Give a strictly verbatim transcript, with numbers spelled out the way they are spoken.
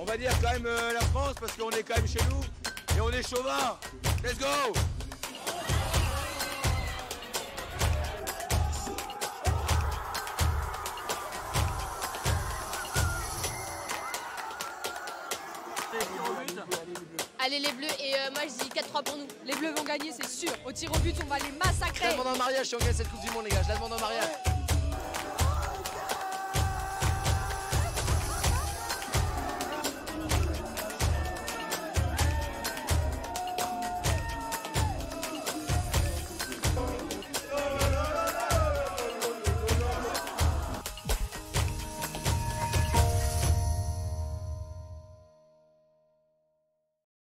on va dire quand même euh, la France parce qu'on est quand même chez nous et on est chauvin. Let's go! Allez les Bleus, et euh, moi je dis quatre trois pour nous. Les Bleus vont gagner, c'est sûr. Au tir au but, on va les massacrer. Je la demande en mariage si on gagne cette Coupe du Monde, les gars. Je la demande en mariage.